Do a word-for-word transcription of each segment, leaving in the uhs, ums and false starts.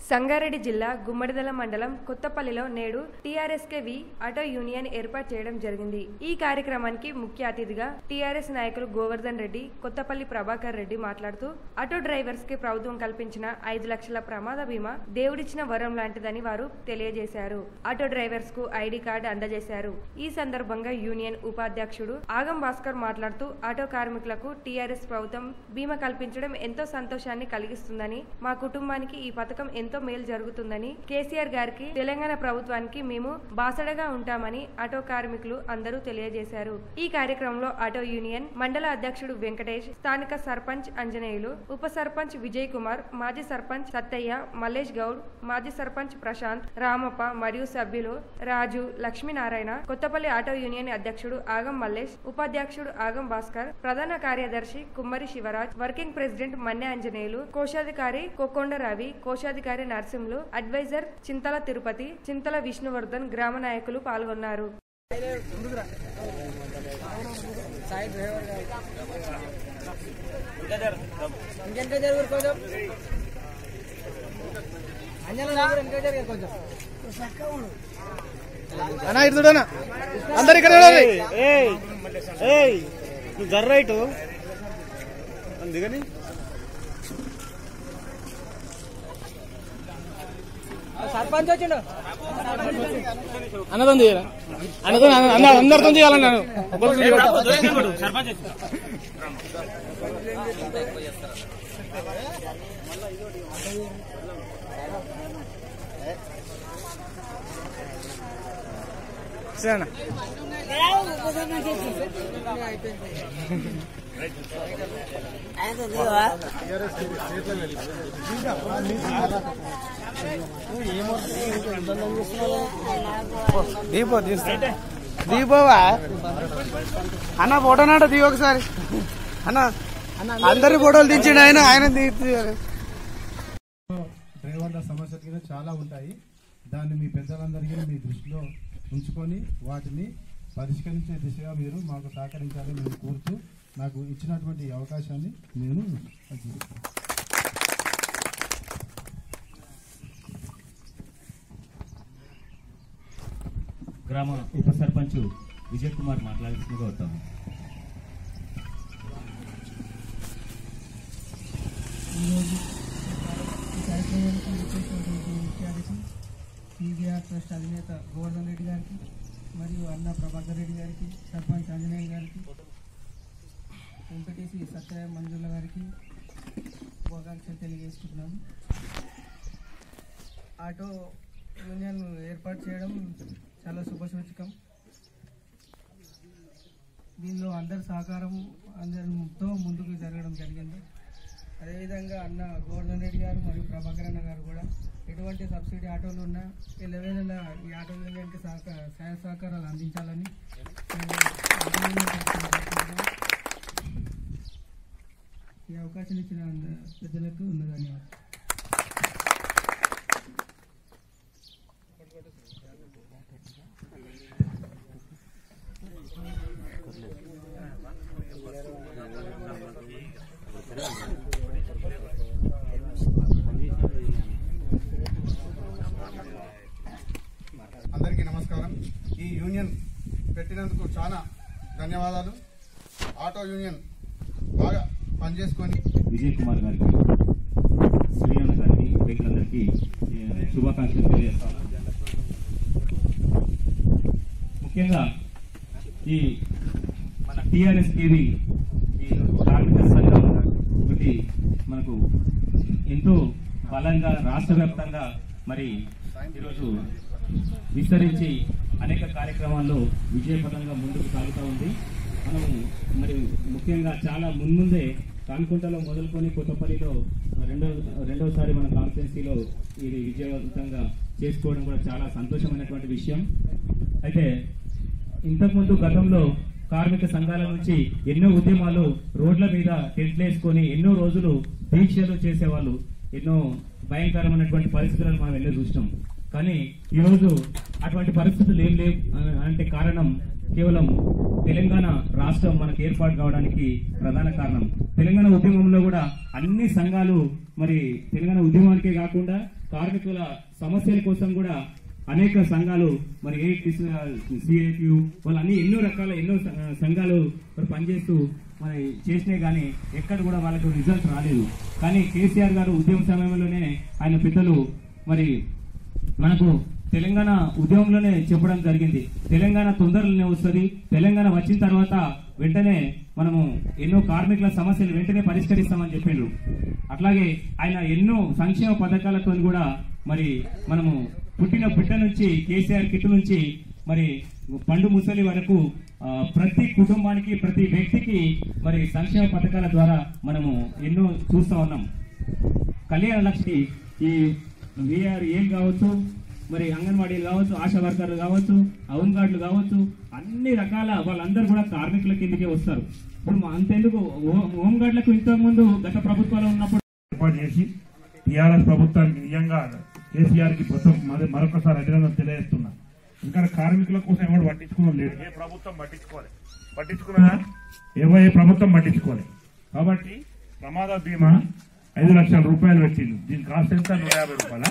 సంగారెడ్డి జిల్లా గుమ్మడిదల మండలం కొత్తపల్లిలో నేడు టీఆర్ఎస్కే వి ఆటో యూనియన్ ఏర్పాటు చేయడం జరిగింది. ఈ కార్యక్రమానికి ముఖ్య అతిథిగా టీఆర్ఎస్ నాయకులు గోవర్ధన్ రెడ్డి, కొత్తపల్లి ప్రభాకర్ రెడ్డి మాట్లాడుతూ ఆటో డ్రైవర్స్ కి ప్రభుత్వం కల్పించిన ఐదు లక్షల ప్రమాద బీమా దేవుడిచ్చిన వరం లాంటిదని వారు తెలియజేశారు. ఆటో డ్రైవర్స్ కు ఐడి కార్డు అందజేశారు. ఈ సందర్భంగా యూనియన్ ఉపాధ్యక్షుడు ఆగం భాస్కర్ మాట్లాడుతూ ఆటో కార్మికులకు టీఆర్ఎస్ ప్రభుత్వం బీమా కల్పించడం ఎంతో సంతోషాన్ని కలిగిస్తుందని, మా కుటుంబానికి ఈ పథకం ఎంతో మేలు జరుగుతుందని, కేసీఆర్ గారికి తెలంగాణ ప్రభుత్వానికి మేము బాసడగా ఉంటామని ఆటో కార్మికులు అందరూ తెలియజేశారు. ఈ కార్యక్రమంలో ఆటో యూనియన్ మండల అధ్యక్షుడు వెంకటేష్, స్థానిక సర్పంచ్ అంజనేయులు, ఉప సర్పంచ్ విజయ్ కుమార్, మాజీ సర్పంచ్ సత్తయ్య, మల్లేష్ గౌడ్, మాజీ సర్పంచ్ ప్రశాంత్, రామప్ప మరియు సభ్యులు రాజు, లక్ష్మీనారాయణ, కొత్తపల్లి ఆటో యూనియన్ అధ్యక్షుడు ఆగం మల్లేష్, ఉపాధ్యక్షుడు ఆగం భాస్కర్, ప్రధాన కార్యదర్శి కుమ్మరి శివరాజ్, వర్కింగ్ ప్రెసిడెంట్ మన్నె అంజనేయులు, కోశాధికారి కొక్కొండ రవి, కోశాధికారి నర్సింహులు, అడ్వైజర్ చింతల తిరుపతి, చింతల విష్ణువర్ధన్, గ్రామ నాయకులు పాల్గొన్నారు. అందరు ఇక్కడ జర్రైట్ అందుకని సర్పంచ్ వచ్చిండు అన్నదండి అన్నతో అందరితో చేయాలని నేను సరేనా దీపో తీస్తా దీపోవా అన్న ఫోటో నాట దీ ఒకసారి అన్న అందరి ఫోటోలు తెచ్చిండు ఆయన ఆయన డ్రైవర్ల సమస్యలు కింద చాలా ఉంటాయి. దాన్ని మీ పెద్దలందరికీ మీ దృష్టిలో ఉంచుకొని వాటిని పరిష్కరించే దిశగా మీరు మాకు సహకరించాలని నేను కోరుతూ నాకు ఇచ్చినటువంటి అవకాశాన్ని నేను గ్రామ ఉప సర్పంచ్ విజయ్ కుమార్ మాట్లాడుతుందిగా వస్తాము. ఈరోజు ఈ కార్యక్రమానికి వచ్చేసినటువంటి ముఖ్య అతిథి టీవీఆర్ ట్రస్ట్ అధినేత గోవర్ధన్ రెడ్డి గారికి మరియు అన్న ప్రభాకర్ రెడ్డి గారికి, సర్పంచ్ ఆంజనేయ గారికి, ఎంపీటీసీ సత్య మంజుల గారికి శుభాకాంక్షలు తెలియజేసుకుంటున్నాను. ఆటో యూనియన్ ఏర్పాటు చేయడం చాలా శుభసూచకం. దీనిలో అందరి సహకారం అందరితో ముందుకు జరగడం జరిగింది. అదేవిధంగా అన్న గోవర్ధన్ రెడ్డి గారు మరియు ప్రభాకర్ అన్న గారు కూడా ఎటువంటి సబ్సిడీ ఆటోలు ఉన్నా ఎల్లవేళలా ఈ ఆటో యూనియన్కి సహకార సహాయ సహకారాలు అందించాలని ఈ అవకాశం ఇచ్చిన పెద్దలకు ఉన్న ధన్యవాదాలు. అందరికీ నమస్కారం. ఈ యూనియన్ పెట్టినందుకు చాలా ధన్యవాదాలు. ఆటో యూనియన్ బాగా పనిచేసుకొని విజయ్ కుమార్ గారికి, శ్రీయాన గారికి, రైతులందరికీ శుభాకాంక్షలు తెలియజేస్తాను. ముఖ్యంగా ఈ మన టీఆర్ఎస్ కేవి ఈ కార్మిక సంఘం ఒకటి మనకు ఎంతో బలంగా రాష్ట్ర వ్యాప్తంగా మరి ఈరోజు విస్తరించి అనేక కార్యక్రమాల్లో విజయపథంగా ముందుకు సాగుతూ ఉంది. మనము మరి ముఖ్యంగా చాలా మున్ముందే కాన్కుంటలో మొదలుకొని కొత్తపల్లిలో రెండో రెండోసారి మన కాన్స్టిట్యున్సీలో ఇది విజయవంతంగా చేసుకోవడం కూడా చాలా సంతోషమైనటువంటి విషయం. అయితే ఇంతకుముందు గతంలో కార్మిక సంఘాల నుంచి ఎన్నో ఉద్యమాలు రోడ్ల మీద టెంట్లు వేసుకొని ఎన్నో రోజులు దీక్షలు చేసేవాళ్ళు. ఎన్నో భయంకరమైనటువంటి పరిస్థితులను మనం వెళ్ళి చూసినాం. కానీ ఈరోజు అటువంటి పరిస్థితులు ఏం లేవు అంటే కారణం కేవలం తెలంగాణ రాష్ట్రం మనకు ఏర్పాటు కావడానికి ప్రధాన కారణం. తెలంగాణ ఉద్యమంలో కూడా అన్ని సంఘాలు మరి తెలంగాణ ఉద్యమానికే కాకుండా కార్మికుల సమస్యల కోసం కూడా అనేక సంఘాలు మరి సిఐటియు వాళ్ళు అన్ని ఎన్నో రకాల ఎన్నో సంఘాలు మరి పనిచేస్తూ మరి చేసినాయి కానీ ఎక్కడ కూడా వాళ్ళకు రిజల్ట్ రాలేదు. కానీ కేసీఆర్ గారు ఉద్యమ సమయంలోనే ఆయన పెద్దలు మరి మనకు తెలంగాణ ఉద్యమంలోనే చెప్పడం జరిగింది, తెలంగాణ తొందరలోనే వస్తుంది, తెలంగాణ వచ్చిన తర్వాత వెంటనే మనము ఎన్నో కార్మికుల సమస్యలు వెంటనే పరిష్కరిస్తామని చెప్పిండ్రు. అట్లాగే ఆయన ఎన్నో సంక్షేమ పథకాలతో కూడా మరి మనము పుట్టిన బిడ్డ నుంచి కేసీఆర్ కిట్ నుంచి మరి పండు ముసలి వరకు ప్రతి కుటుంబానికి ప్రతి వ్యక్తికి మరి సంక్షేమ పథకాల ద్వారా మనము ఎన్నో చూస్తా ఉన్నాం. కళ్యాణ లక్ష్మి ఈ వీఆర్ ఏం కావచ్చు, మరి అంగన్వాడీలు కావచ్చు, ఆశా వర్కర్లు కావచ్చు, హోమ్ గార్డులు కావచ్చు, అన్ని రకాల వాళ్ళందరూ కూడా కార్మికుల కిందకే వస్తారు. ఇప్పుడు అంతెందుకు హోమ్ గార్డులకు ఇంతకు ముందు గత ప్రభుత్వాలు ఉన్నప్పుడు ఏర్పాటు చేసి టీఆర్ఎస్ ప్రభుత్వానికి నిజంగా కేసీఆర్ కి మరొకసారి అభినందన తెలియజేస్తున్నా. ఇంకా కార్మికుల కోసం ఎవరు పట్టించుకోవడం లేదు, ఏ ప్రభుత్వం పట్టించుకోవాలి, పట్టించుకున్నా ఏవో ఏ ప్రభుత్వం పట్టించుకోవాలి. కాబట్టి ప్రమాద బీమా ఐదు లక్షల రూపాయలు పెట్టింది, దీని కాస్ట్ ఎంత నూట యాభై రూపాయల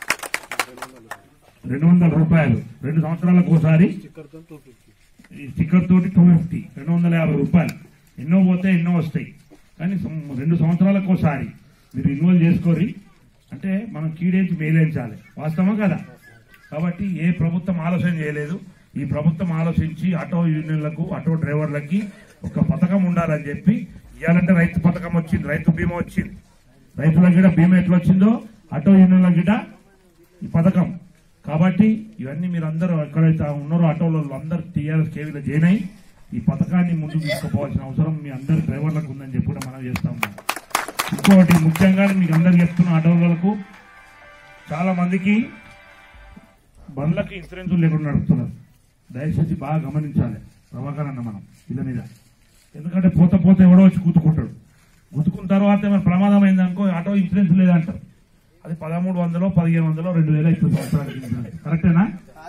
రెండు వందల రూపాయలు రెండు సంవత్సరాలకు ఒకసారి ఈ స్టిక్కర్ తోటి టూ ఫిఫ్టీ రెండు వందల యాభై రూపాయలు. ఎన్నో పోతే ఎన్నో వస్తాయి, కానీ రెండు సంవత్సరాలకు ఒకసారి మీరు ఇన్వాల్వ్ చేసుకోరి అంటే మనం కీడేంచి మేలేంచాలి. వాస్తవం కదా? కాబట్టి ఏ ప్రభుత్వం ఆలోచన చేయలేదు. ఈ ప్రభుత్వం ఆలోచించి ఆటో యూనియన్లకు ఆటో డ్రైవర్లకి ఒక పథకం ఉండాలని చెప్పి ఇవ్వాలంటే రైతు పథకం వచ్చింది, రైతు బీమా వచ్చింది. రైతులకు గిట బీమా ఎట్లా వచ్చిందో ఆటో యూనియన్లకు గిట ఈ పథకం. కాబట్టి ఇవన్నీ మీరు అందరూ ఎక్కడైతే ఉన్నారో ఆటోలో అందరూ టీఆర్ఎస్ కేవీలో జాయిన్ అయ్యి ఈ పథకాన్ని ముందుకు తీసుకుపోవాల్సిన అవసరం మీ అందరి డ్రైవర్లకు ఉందని చెప్పి కూడా మనం చేస్తా ఉన్నాం. ఇంకొకటి ముఖ్యంగా మీకు అందరికి చెప్తున్న ఆటోలకు చాలా మందికి బండ్లకి ఇన్సూరెన్స్ లేకుండా నడుపుతున్నారు. దయచేసి బాగా గమనించాలి ప్రభాకర్ అన్న మనం వీళ్ళ మీద. ఎందుకంటే పోత పోత ఎవడో వచ్చి గుద్దుకుంటాడు, గుద్దుకున్న తర్వాత ఏమైనా ప్రమాదం అయిందనుకో ఆటో ఇన్సూరెన్స్ లేదంటారు. అది పదమూడు వందలో పదిహేను వందలో రెండు వేల ఇప్పుడు సంవత్సరానికి ఇన్సూరెన్స్ కరెక్టేనా?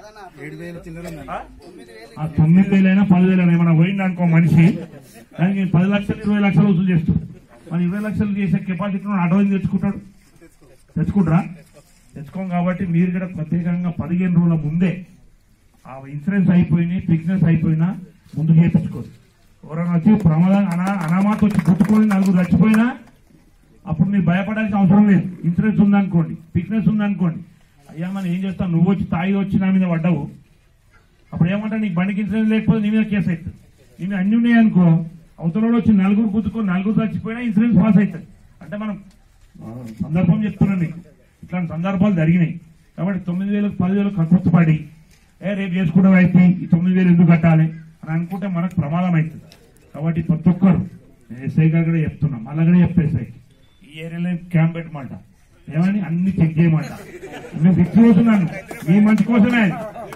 ఆ తొమ్మిది వేలైనా పదివేలైనా ఏమైనా పోయిందనుకో మనిషి, దానికి పది లక్షలు ఇరవై లక్షలు వసూలు చేస్తాడు. మన ఇరవై లక్షలు చేసే కెపాసిటీ ఆటో తెచ్చుకుంటాడు, తెచ్చుకుంటారా? తెచ్చుకోం. కాబట్టి మీరు కూడా ప్రత్యేకంగా పదిహేను రోజుల ముందే ఆ ఇన్సూరెన్స్ అయిపోయినాయి, ఫిట్నెస్ అయిపోయినా ముందు చేయించుకోరు. ఎవరైనా వచ్చి ప్రమాదం అనా అనామాత వచ్చి గుట్టుకొని నలుగురు చచ్చిపోయినా అప్పుడు మీరు భయపడాల్సిన అవసరం లేదు. ఇన్సూరెన్స్ ఉందనుకోండి, ఫిట్నెస్ ఉందనుకోండి, అయ్యా మనం ఏం చేస్తాం, నువ్వు వచ్చి తాయి వచ్చి నా మీద పడ్డావు, అప్పుడు ఏమంటా నీకు బండికి ఇన్సూరెన్స్ లేకపోతే నీ మీద కేసు అవుతుంది. నీ మీద అన్ని ఉన్నాయనుకో, అవతల వచ్చి నలుగురు గుద్దుకొని నలుగురు చచ్చిపోయినా ఇన్సూరెన్స్ పాస్ అవుతుంది. అంటే మనం సందర్భం చెప్తున్నాం మీకు, ఇట్లాంటి సందర్భాలు జరిగినాయి. కాబట్టి తొమ్మిది వేలకు పదివేలకు కక్కుర్తిపడి ఏ రేపు చేసుకుంటాం అయితే ఈ తొమ్మిది వేలు ఎందుకు కట్టాలి అని అనుకుంటే మనకు ప్రమాదం అవుతుంది. కాబట్టి ప్రతి ఒక్కరు ఎస్ఐ గారు కూడా చెప్తున్నాం, మళ్ళీ కూడా చెప్పేసాయి ఈ ఏరియాలో క్యాంప్ పెట్టమంట, ఏమని అన్ని చెక్ చేయమంట. నేను ఫిక్స్ అవుతున్నాను మీ మంచి కోసమే,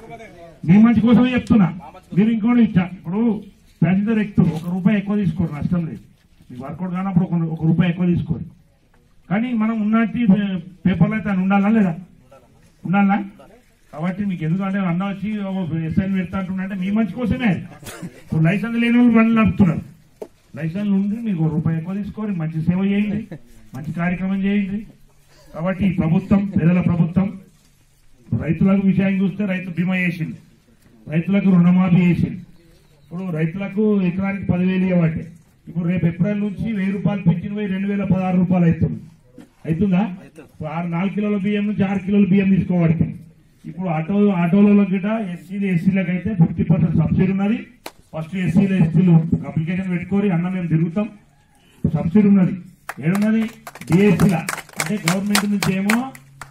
మీ మంచి కోసమే చెప్తున్నా. మీరు ఇంకోటి ఇచ్చా ఇప్పుడు ప్యాసింజర్ ఎక్కుతారు, ఒక రూపాయి ఎక్కువ తీసుకోరు, నష్టం లేదు. మీకు వర్కౌట్ కానప్పుడు ఒక ఒక రూపాయి ఎక్కువ తీసుకోరు. కానీ మనం ఉన్నట్టు పేపర్లో అయితే అని ఉండాలా లేదా? ఉండాలా? కాబట్టి మీకు ఎందుకంటే అన్న వచ్చి ఎస్ఐని పెడతా అంటున్నా మీ మంచి కోసమే. ఇప్పుడు లైసెన్స్ లేని వాళ్ళు బండ్లు నడుపుతున్నారు, లైసెన్స్ ఉండి మీకు ఒక రూపాయి ఎక్కువ తీసుకోరు, మంచి సేవ చేయండి, మంచి కార్యక్రమం చేయండి. కాబట్టి ప్రభుత్వం పేదల ప్రభుత్వం రైతులకు విషయాన్ని చూస్తే రైతు బీమా చేసింది, రైతులకు రుణమాఫీ చేసింది. ఇప్పుడు రైతులకు ఎకరానికి పదివేలు ఇవ్వబట్టే ఇప్పుడు రేపు ఏప్రిల్ నుంచి వెయ్యి రూపాయలు పెంచిన పోయి రెండు వేల పదహారు రూపాయలు అవుతుంది. అవుతుందా? ఆరు నాలుగు కిలోల బియ్యం నుంచి ఆరు కిలోల బియ్యం తీసుకోబడుతుంది. ఇప్పుడు ఆటో ఆటోలలో గిట ఎస్సీలు ఎస్సీలకు అయితే ఫిఫ్టీ పర్సెంట్ సబ్సిడీ ఉన్నది. ఫస్ట్ ఎస్సీలు ఎస్సీలు అప్లికేషన్ పెట్టుకోరి అన్న మేము తిరుగుతాం, సబ్సిడీ ఉన్నది. ఏడున్నది? డిఎస్సీలా అంటే గవర్నమెంట్ నుంచి ఏమో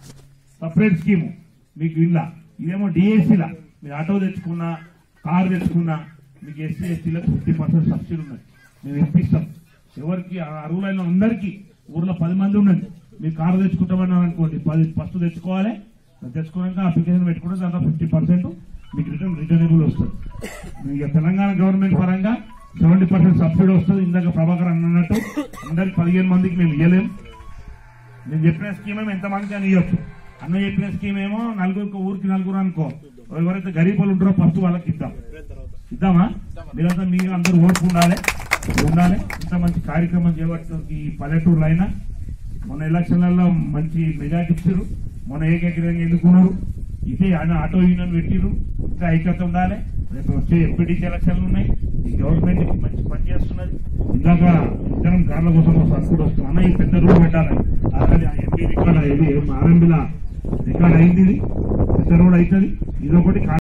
సపరేట్ స్కీము మీకు ఇలా, ఇదేమో డిఎస్సీలా మీరు ఆటో తెచ్చుకున్నా కారు తెచ్చుకున్నా మీకు ఎస్సీ ఎస్టీలకు ఫిఫ్టీ పర్సెంట్ సబ్సిడీ ఉన్నది. మేము ఇప్పిస్తాం ఎవరికి అర్హులైన అందరికీ. ఊర్లో పది మంది ఉన్నది, మీరు కారు తెచ్చుకుంటామన్నారు అనుకోండి, పది ఫస్ట్ తెచ్చుకోవాలి, తెచ్చుకున్నాక అప్లికేషన్ పెట్టుకుంటే దాంట్లో ఫిఫ్టీ పర్సెంట్ మీకు రిటర్న్ రిటర్నబుల్ వస్తుంది. ఇక తెలంగాణ గవర్నమెంట్ పరంగా సెవెంటీ పర్సెంట్ సబ్సిడీ వస్తుంది. ఇందాక ప్రభాకర్ అన్నట్టు అందరికి పదిహేను మందికి మేము ఇవ్వలేము. నేను చెప్పిన స్కీమ్ ఏమో ఎంతమందికి అని ఇవ్వచ్చు. అన్న చెప్పిన స్కీమ్ ఏమో నలుగురికి ఊరికి నలుగురు అనుకో, ఎవరైతే గరీబులు ఉంటారో ఫస్ట్ వాళ్ళకి ఇద్దాం. ఇద్దామా? మీరంతా మీరు అందరూ ఓర్పు ఉండాలి ఉండాలి ఇంత మంచి కార్యక్రమం చేపట్టిన ఈ పల్లెటూరులో అయినా మొన్న ఎలక్షన్లలో మంచి మెజార్టీ ఇచ్చారు. మొన్న ఏకగ్రీవంగా ఎందుకున్నారు? ఇదే ఆయన ఆటో యూనియన్ పెట్టిరు. ఇంకా ఐక్యత ఉండాలి. రేపు వచ్చే ఎంపీటీసీ ఎలక్షన్లు ఉన్నాయి. ఈ గవర్నమెంట్ మంచి పని చేస్తున్నది. ఇందాక ఇతరం కార్ల కోసం సర్కుడు వస్తుంది అన్న, ఈ పెద్ద రోడ్ పెట్టాలి. ఆల్రెడీ ఆ ఎంపీ రికార్డ్ అయ్యింది, ఆర్ఎంబీలా రికార్డ్ అయింది. ఇది పెద్ద రోడ్ అవుతుంది. ఇదొకటి